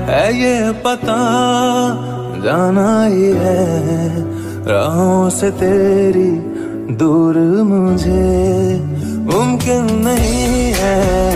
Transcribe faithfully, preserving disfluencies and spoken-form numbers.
है ये पता जाना ही है राहों से तेरी दूर मुझे मुमकिन नहीं है